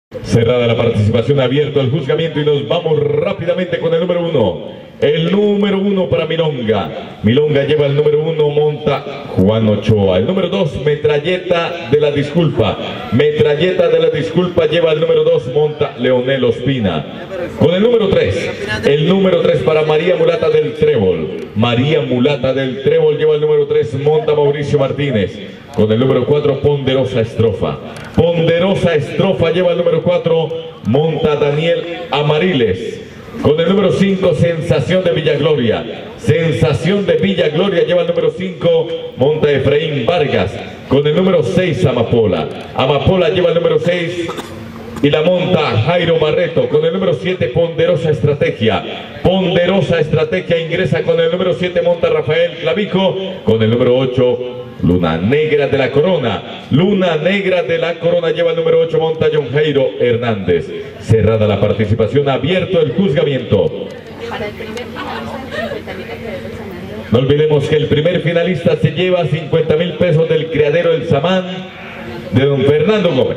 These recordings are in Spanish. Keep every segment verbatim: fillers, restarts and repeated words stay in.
Cerrada la participación, abierto el juzgamiento y nos vamos rápidamente con el número uno. El número uno para Milonga. Milonga lleva el número uno, monta Juan Ochoa. El número dos, Metralleta de la Disculpa. Metralleta de la Disculpa lleva el número dos, monta Leonel Ospina. Con el número tres, el número tres para María Mulata del Trébol. María Mulata del Trébol lleva el número tres, monta Mauricio Martínez. Con el número cuatro, Ponderosa Estrofa. Ponderosa Estrofa lleva el número cuatro, monta Daniel Amariles. Con el número cinco, Sensación de Villagloria. Sensación de Villagloria lleva el número cinco, monta Efraín Vargas. Con el número seis, Amapola. Amapola lleva el número seis y la monta Jairo Barreto. Con el número siete, Ponderosa Estrategia. Ponderosa Estrategia ingresa con el número siete, monta Rafael Clavijo. Con el número ocho, Luna Negra de la Corona. Luna Negra de la Corona lleva el número ocho, monta John Jairo Hernández. Cerrada la participación, abierto el juzgamiento. No olvidemos que el primer finalista se lleva cincuenta mil pesos del criadero El Samán de don Fernando Gómez.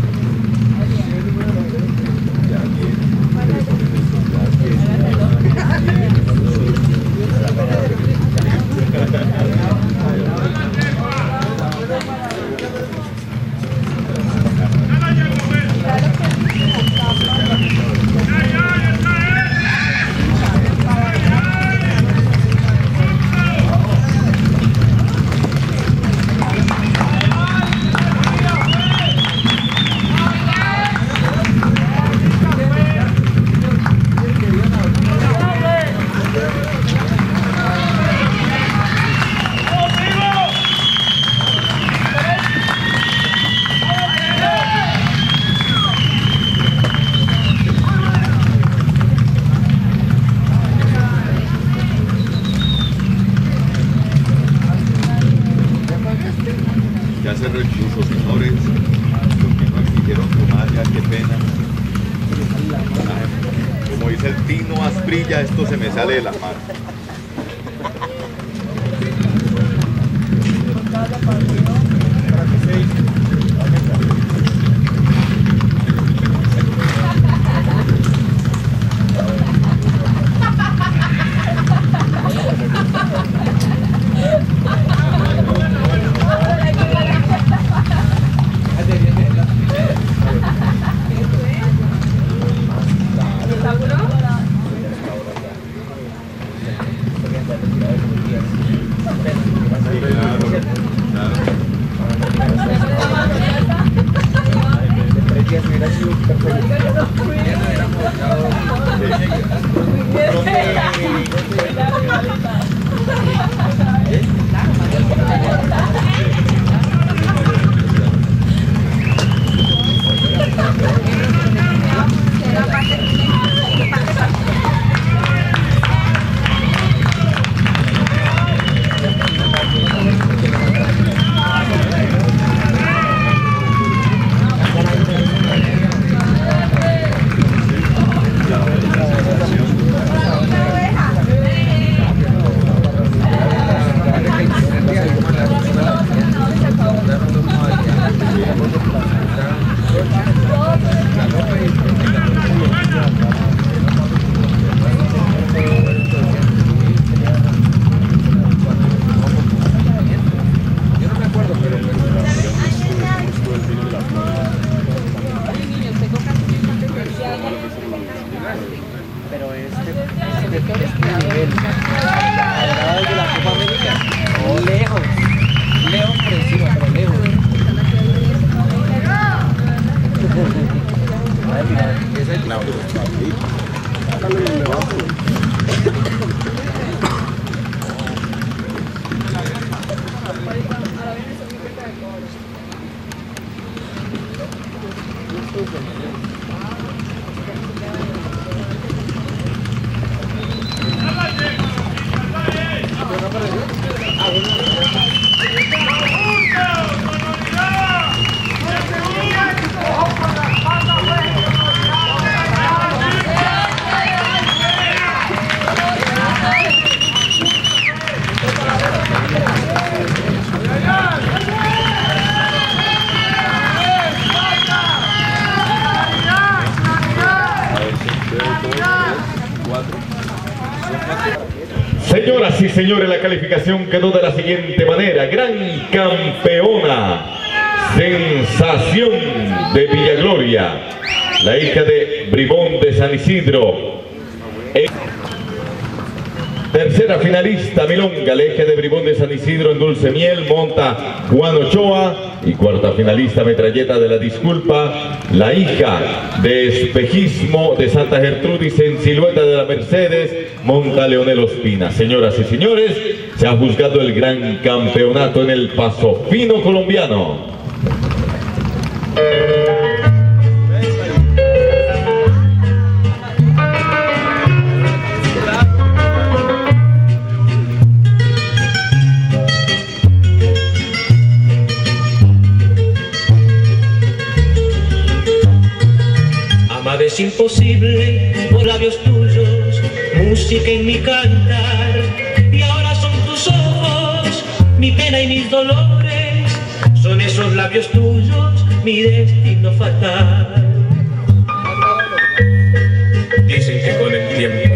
Ya se repuso, señores, los que no exigieron tomar, ya qué pena. Como dice el Tino Asprilla, esto se me sale de la mano. La y señores, la calificación quedó de la siguiente manera. Gran campeona, Sensación de Villagloria, la hija de Bribón de San Isidro. El tercera finalista, Milonga, la hija de Bribón de San Isidro en Dulce Miel, monta Juan Ochoa. Y cuarta finalista, Metralleta de la Disculpa, la hija de Espejismo de Santa Gertrudis en Silueta de la Mercedes, monta Leonel Ospina. Señoras y señores, se ha juzgado el gran campeonato en el Paso Fino colombiano. Es imposible por labios tuyos, música en mi cantar, y ahora son tus ojos, mi pena y mis dolores, son esos labios tuyos, mi destino fatal. Dicen que con el tiempo